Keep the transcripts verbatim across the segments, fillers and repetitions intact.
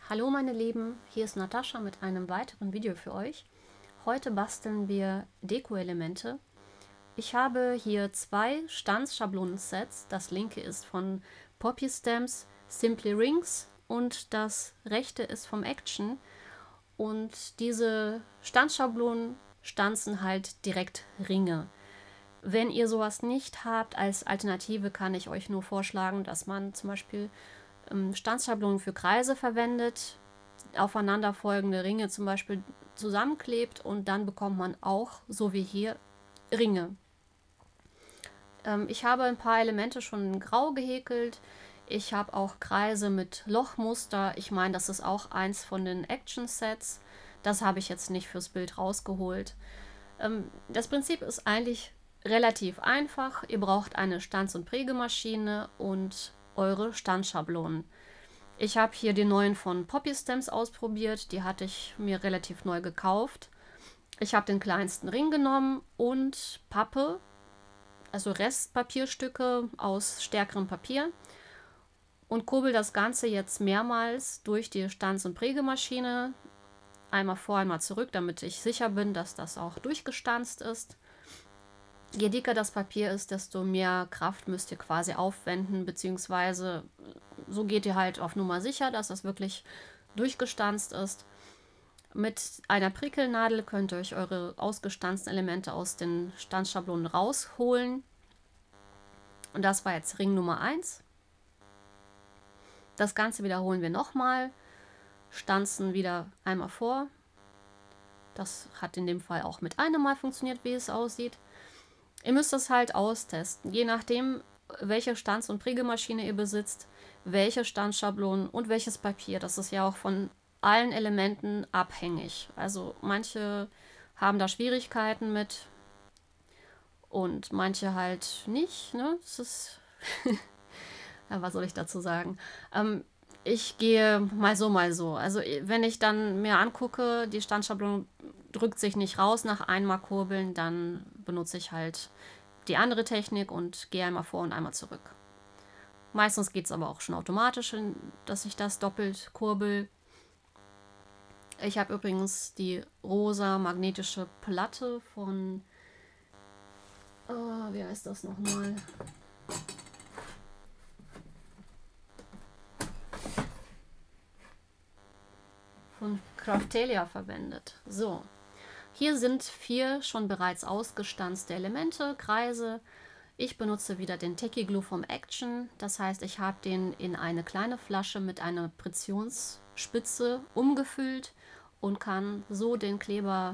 Hallo meine Lieben, hier ist Natascha mit einem weiteren Video für euch. Heute basteln wir Deko-Elemente. Ich habe hier zwei Stanzschablonen-Sets. Das linke ist von Poppy Stamps Simply Rings und das rechte ist vom Action. Und diese Stanzschablonen stanzen halt direkt Ringe. Wenn ihr sowas nicht habt, als Alternative kann ich euch nur vorschlagen, dass man zum Beispiel Stanzschablonen für Kreise verwendet, aufeinanderfolgende Ringe zum Beispiel zusammenklebt und dann bekommt man auch, so wie hier, Ringe. Ähm, ich habe ein paar Elemente schon in Grau gehäkelt. Ich habe auch Kreise mit Lochmuster. Ich meine, das ist auch eins von den Action-Sets. Das habe ich jetzt nicht fürs Bild rausgeholt. Ähm, das Prinzip ist eigentlich relativ einfach. Ihr braucht eine Stanz- und Prägemaschine und eure Stanzschablonen. Ich habe hier die neuen von Poppy Stamps ausprobiert. Die hatte ich mir relativ neu gekauft. Ich habe den kleinsten Ring genommen und Pappe, also Restpapierstücke aus stärkerem Papier, und kurbel das Ganze jetzt mehrmals durch die Stanz- und Prägemaschine. Einmal vor, einmal zurück, damit ich sicher bin, dass das auch durchgestanzt ist. Je dicker das Papier ist, desto mehr Kraft müsst ihr quasi aufwenden, beziehungsweise so geht ihr halt auf Nummer sicher, dass das wirklich durchgestanzt ist. Mit einer Prickelnadel könnt ihr euch eure ausgestanzten Elemente aus den Stanzschablonen rausholen. Und das war jetzt Ring Nummer eins. Das Ganze wiederholen wir nochmal. Stanzen wieder einmal vor. Das hat in dem Fall auch mit einem Mal funktioniert, wie es aussieht. Ihr müsst das halt austesten. Je nachdem, welche Stanz- und Prägemaschine ihr besitzt, welche Stanzschablonen und welches Papier. Das ist ja auch von allen Elementen abhängig. Also manche haben da Schwierigkeiten mit und manche halt nicht. Ne? Das ist ja, was soll ich dazu sagen? Ähm, ich gehe mal so, mal so. Also wenn ich dann mir angucke, die Stanzschablone drückt sich nicht raus nach einmal kurbeln, dann benutze ich halt die andere Technik und gehe einmal vor und einmal zurück. Meistens geht es aber auch schon automatisch, dass ich das doppelt kurbel. Ich habe übrigens die rosa magnetische Platte von, oh, wie heißt das nochmal? Von Craftelia verwendet. So, hier sind vier schon bereits ausgestanzte Elemente, Kreise. Ich benutze wieder den Tacky Glue vom Action. Das heißt, ich habe den in eine kleine Flasche mit einer Pressionsspitze umgefüllt und kann so den Kleber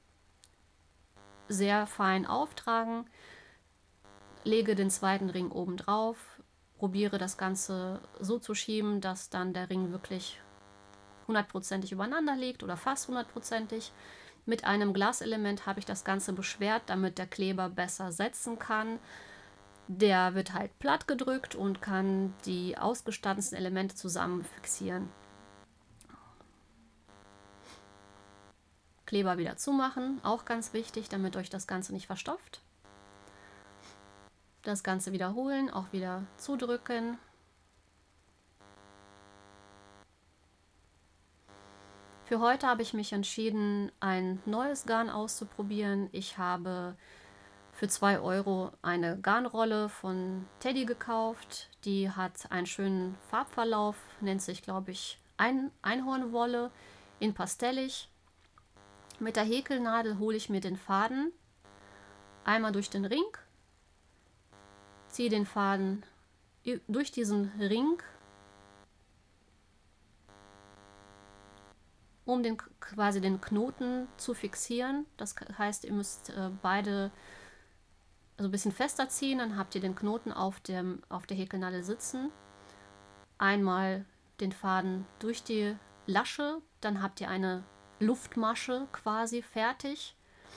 sehr fein auftragen. Lege den zweiten Ring oben drauf, probiere das Ganze so zu schieben, dass dann der Ring wirklich hundertprozentig übereinander liegt oder fast hundertprozentig. Mit einem Glaselement habe ich das Ganze beschwert, damit der Kleber besser setzen kann. Der wird halt platt gedrückt und kann die ausgestanzten Elemente zusammen fixieren. Kleber wieder zumachen, auch ganz wichtig, damit euch das Ganze nicht verstopft. Das Ganze wiederholen, auch wieder zudrücken. Für heute habe ich mich entschieden, ein neues Garn auszuprobieren. Ich habe für zwei Euro eine Garnrolle von Teddy gekauft. Die hat einen schönen Farbverlauf, nennt sich, glaube ich, Ein Einhornwolle in Pastellig. Mit der Häkelnadel hole ich mir den Faden einmal durch den Ring, ziehe den Faden durch diesen Ring, um den, quasi den Knoten zu fixieren. Das heißt, ihr müsst äh, beide also ein bisschen fester ziehen, dann habt ihr den Knoten auf, dem, auf der Häkelnadel sitzen. Einmal den Faden durch die Lasche, dann habt ihr eine Luftmasche quasi fertig.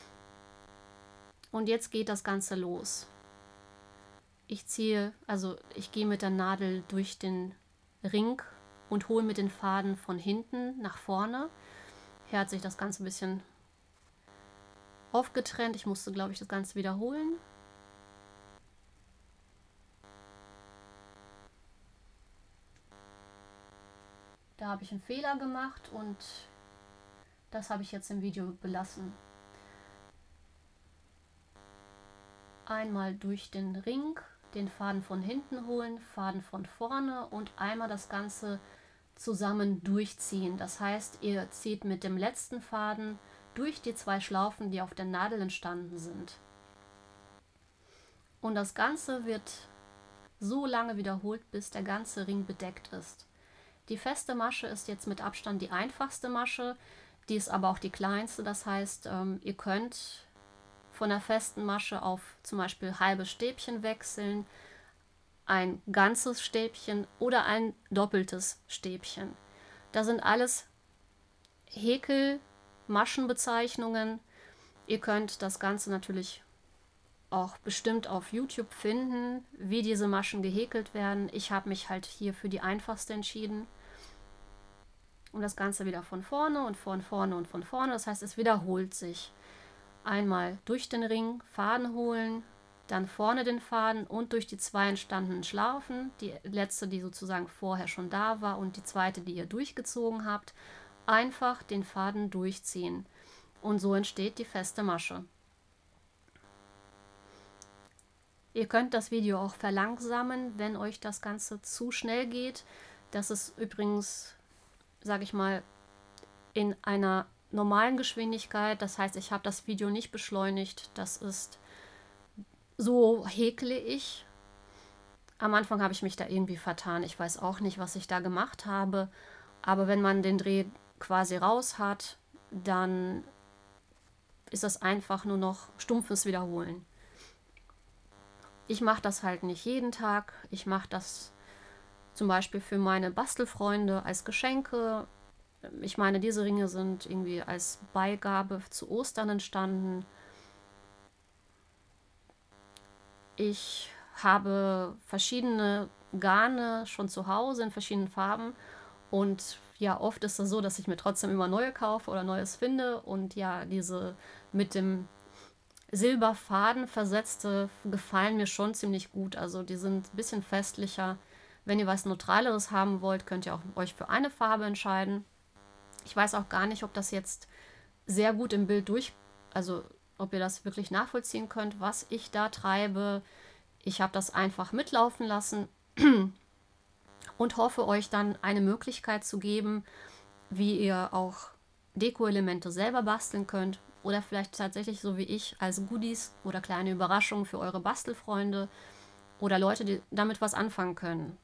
Und jetzt geht das Ganze los. Ich ziehe, also ich gehe mit der Nadel durch den Ring und hole mit den Faden von hinten nach vorne. Hier hat sich das Ganze ein bisschen aufgetrennt. Ich musste, glaube ich, das Ganze wiederholen. Da habe ich einen Fehler gemacht und das habe ich jetzt im Video belassen. Einmal durch den Ring, den Faden von hinten holen, Faden von vorne und einmal das Ganze zusammen durchziehen. Das heißt, ihr zieht mit dem letzten Faden durch die zwei Schlaufen, die auf der Nadel entstanden sind. Und das Ganze wird so lange wiederholt, bis der ganze Ring bedeckt ist. Die feste Masche ist jetzt mit Abstand die einfachste Masche, die ist aber auch die kleinste. Das heißt, ähm, ihr könnt von der festen Masche auf zum Beispiel halbe Stäbchen wechseln, ein ganzes Stäbchen oder ein doppeltes Stäbchen. Da sind alles Häkel-Maschenbezeichnungen. Ihr könnt das Ganze natürlich auch bestimmt auf YouTube finden, wie diese Maschen gehäkelt werden. Ich habe mich halt hier für die einfachste entschieden. Und das Ganze wieder von vorne und von vorne und von vorne. Das heißt, es wiederholt sich. Einmal durch den Ring Faden holen, dann vorne den Faden und durch die zwei entstandenen Schlaufen, die letzte, die sozusagen vorher schon da war und die zweite, die ihr durchgezogen habt, einfach den Faden durchziehen. Und so entsteht die feste Masche. Ihr könnt das Video auch verlangsamen, wenn euch das Ganze zu schnell geht. Das ist übrigens, sage ich mal, in einer normalen Geschwindigkeit. Das heißt, ich habe das Video nicht beschleunigt. Das ist, so häkle ich. Am Anfang habe ich mich da irgendwie vertan. Ich weiß auch nicht, was ich da gemacht habe. Aber wenn man den Dreh quasi raus hat, dann ist das einfach nur noch stumpfes Wiederholen. Ich mache das halt nicht jeden Tag. Ich mache das zum Beispiel für meine Bastelfreunde als Geschenke. Ich meine, diese Ringe sind irgendwie als Beigabe zu Ostern entstanden. Ich habe verschiedene Garne schon zu Hause in verschiedenen Farben. Und ja, oft ist es so, dass ich mir trotzdem immer neue kaufe oder Neues finde. Und ja, diese mit dem Silberfaden versetzte gefallen mir schon ziemlich gut. Also die sind ein bisschen festlicher. Wenn ihr was Neutraleres haben wollt, könnt ihr auch euch für eine Farbe entscheiden. Ich weiß auch gar nicht, ob das jetzt sehr gut im Bild durch, also ob ihr das wirklich nachvollziehen könnt, was ich da treibe. Ich habe das einfach mitlaufen lassen und hoffe, euch dann eine Möglichkeit zu geben, wie ihr auch Deko-Elemente selber basteln könnt oder vielleicht tatsächlich so wie ich als Goodies oder kleine Überraschungen für eure Bastelfreunde oder Leute, die damit was anfangen können.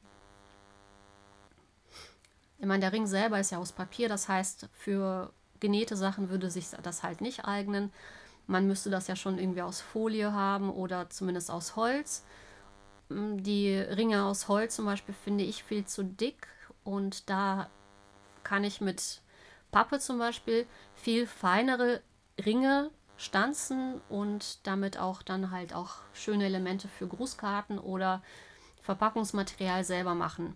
Ich meine, der Ring selber ist ja aus Papier, das heißt, für genähte Sachen würde sich das halt nicht eignen. Man müsste das ja schon irgendwie aus Folie haben oder zumindest aus Holz. Die Ringe aus Holz zum Beispiel finde ich viel zu dick und da kann ich mit Pappe zum Beispiel viel feinere Ringe stanzen und damit auch dann halt auch schöne Elemente für Grußkarten oder Verpackungsmaterial selber machen.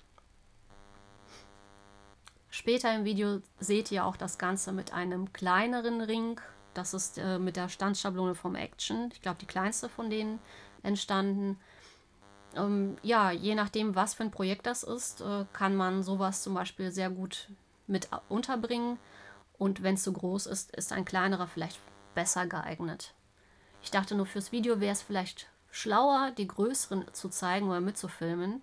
Später im Video seht ihr auch das Ganze mit einem kleineren Ring. Das ist äh, mit der Stanzschablone vom Action. Ich glaube, die kleinste von denen entstanden. Ähm, ja, je nachdem, was für ein Projekt das ist, äh, kann man sowas zum Beispiel sehr gut mit unterbringen. Und wenn es zu groß ist, ist ein kleinerer vielleicht besser geeignet. Ich dachte nur, fürs Video wäre es vielleicht schlauer, die größeren zu zeigen oder mitzufilmen.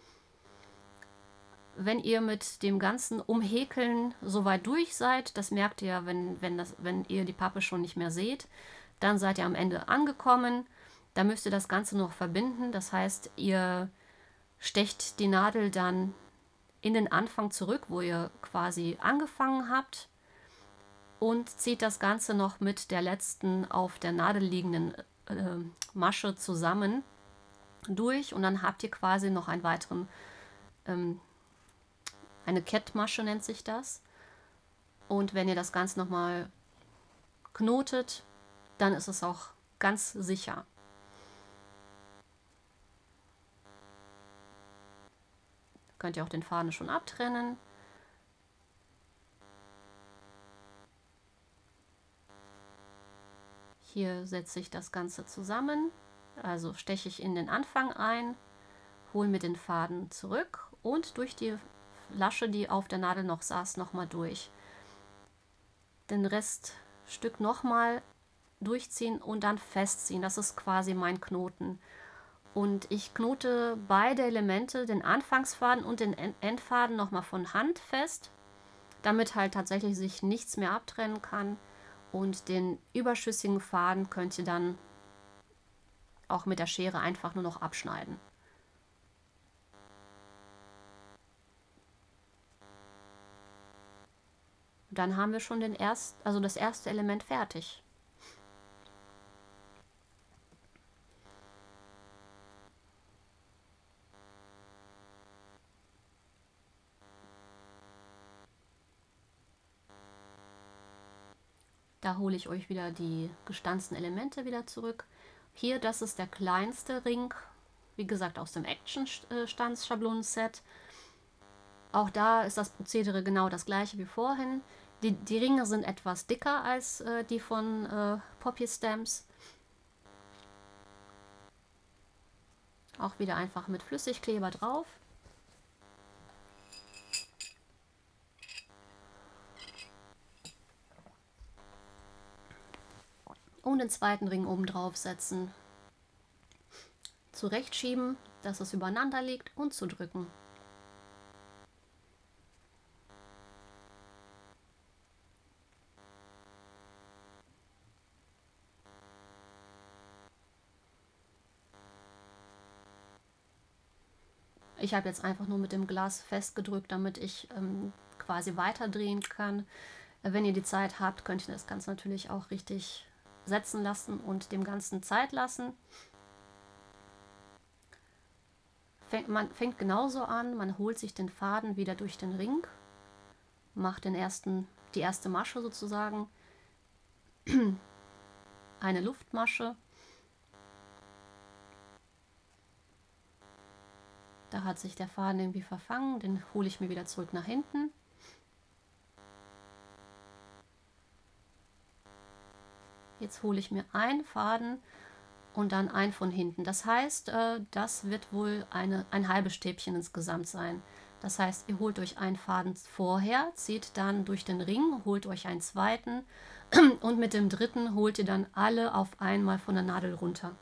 Wenn ihr mit dem ganzen Umhäkeln soweit durch seid, das merkt ihr, wenn, wenn, das, wenn ihr die Pappe schon nicht mehr seht, dann seid ihr am Ende angekommen. Da müsst ihr das Ganze noch verbinden. Das heißt, ihr stecht die Nadel dann in den Anfang zurück, wo ihr quasi angefangen habt und zieht das Ganze noch mit der letzten auf der Nadel liegenden äh, Masche zusammen durch und dann habt ihr quasi noch einen weiteren ähm, eine Kettmasche nennt sich das. Und wenn ihr das Ganze nochmal knotet, dann ist es auch ganz sicher. Könnt ihr auch den Faden schon abtrennen. Hier setze ich das Ganze zusammen. Also steche ich in den Anfang ein, hole mir den Faden zurück und durch die Lasche, die auf der Nadel noch saß, nochmal durch. Den Reststück nochmal durchziehen und dann festziehen. Das ist quasi mein Knoten. Und ich knote beide Elemente, den Anfangsfaden und den Endfaden, nochmal von Hand fest, damit halt tatsächlich sich nichts mehr abtrennen kann. Und den überschüssigen Faden könnt ihr dann auch mit der Schere einfach nur noch abschneiden. Dann haben wir schon den erst, also das erste Element fertig. Da hole ich euch wieder die gestanzten Elemente wieder zurück. Hier, das ist der kleinste Ring, wie gesagt aus dem Action-Stanz-Schablonen-Set. Auch da ist das Prozedere genau das gleiche wie vorhin. Die, die Ringe sind etwas dicker als äh, die von äh, Poppy Stamps. Auch wieder einfach mit Flüssigkleber drauf. Und den zweiten Ring oben drauf setzen. Zurechtschieben, dass es übereinander liegt und zudrücken. Ich habe jetzt einfach nur mit dem Glas festgedrückt, damit ich ähm, quasi weiterdrehen kann. Wenn ihr die Zeit habt, könnt ihr das Ganze natürlich auch richtig setzen lassen und dem Ganzen Zeit lassen. Fängt, man fängt genauso an, man holt sich den Faden wieder durch den Ring, macht den ersten, die erste Masche sozusagen, eine Luftmasche. Da hat sich der Faden irgendwie verfangen, den hole ich mir wieder zurück nach hinten. Jetzt hole ich mir einen Faden und dann einen von hinten. Das heißt, das wird wohl eine, ein halbes Stäbchen insgesamt sein. Das heißt, ihr holt euch einen Faden vorher, zieht dann durch den Ring, holt euch einen zweiten und mit dem dritten holt ihr dann alle auf einmal von der Nadel runter.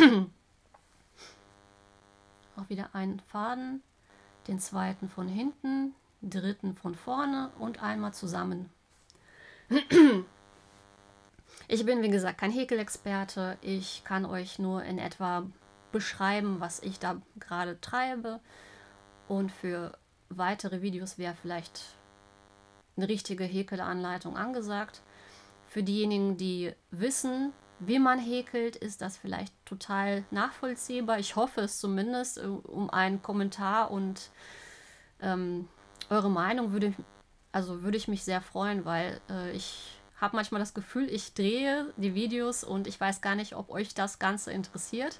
Auch wieder einen Faden, den zweiten von hinten, dritten von vorne und einmal zusammen. Ich bin, wie gesagt, kein Häkelexperte. Ich kann euch nur in etwa beschreiben, was ich da gerade treibe. Und für weitere Videos wäre vielleicht eine richtige Häkelanleitung angesagt. Für diejenigen, die wissen, wie man häkelt, ist das vielleicht total nachvollziehbar. Ich hoffe es zumindest. Um einen Kommentar und ähm, eure Meinung würde, also würde ich mich sehr freuen, weil äh, ich habe manchmal das Gefühl, ich drehe die Videos und ich weiß gar nicht, ob euch das Ganze interessiert.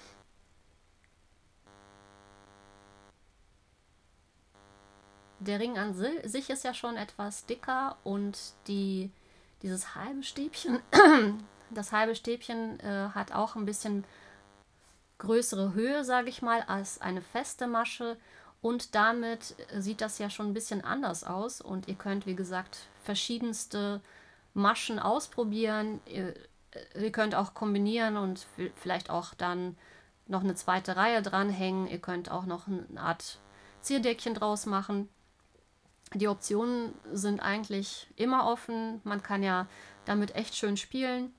Der Ring an sich ist ja schon etwas dicker und die, dieses halbe Stäbchen, das halbe Stäbchen äh, hat auch ein bisschen größere Höhe, sage ich mal, als eine feste Masche. Und damit sieht das ja schon ein bisschen anders aus. Und ihr könnt, wie gesagt, verschiedenste Maschen ausprobieren. Ihr, ihr könnt auch kombinieren und vielleicht auch dann noch eine zweite Reihe dranhängen. Ihr könnt auch noch eine Art Zierdeckchen draus machen. Die Optionen sind eigentlich immer offen. Man kann ja damit echt schön spielen.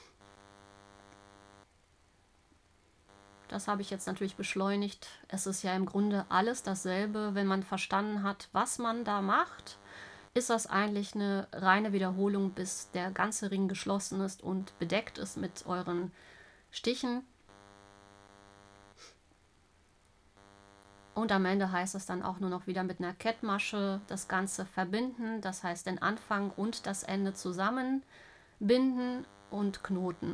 Das habe ich jetzt natürlich beschleunigt. Es ist ja im Grunde alles dasselbe. Wenn man verstanden hat, was man da macht, ist das eigentlich eine reine Wiederholung, bis der ganze Ring geschlossen ist und bedeckt ist mit euren Stichen. Und am Ende heißt es dann auch nur noch wieder mit einer Kettmasche das Ganze verbinden. Das heißt den Anfang und das Ende zusammenbinden und knoten.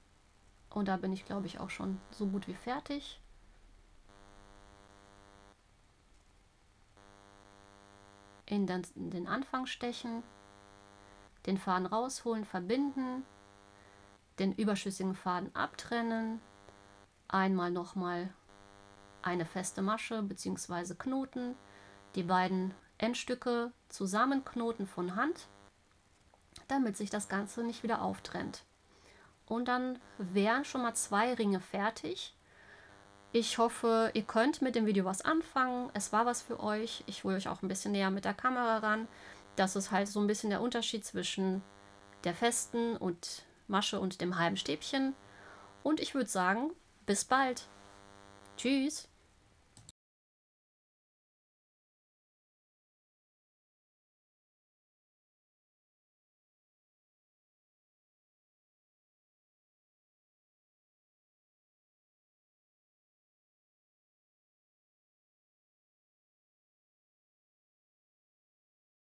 Und da bin ich, glaube ich, auch schon so gut wie fertig. in den, in den Anfang stechen, den Faden rausholen, verbinden, den überschüssigen Faden abtrennen, einmal nochmal eine feste Masche bzw. Knoten, die beiden Endstücke zusammenknoten von Hand, damit sich das Ganze nicht wieder auftrennt. Und dann wären schon mal zwei Ringe fertig. Ich hoffe, ihr könnt mit dem Video was anfangen. Es war was für euch. Ich hole euch auch ein bisschen näher mit der Kamera ran. Das ist halt so ein bisschen der Unterschied zwischen der festen und Masche und dem halben Stäbchen. Und ich würde sagen, bis bald. Tschüss.